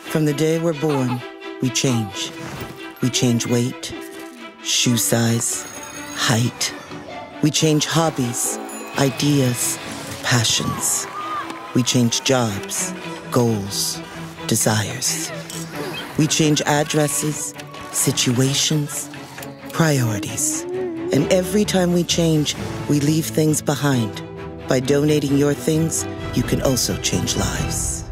From the day we're born, we change. We change weight, shoe size, height. We change hobbies, ideas, passions. We change jobs, goals, desires. We change addresses, situations, priorities. And every time we change, we leave things behind. By donating your things, you can also change lives.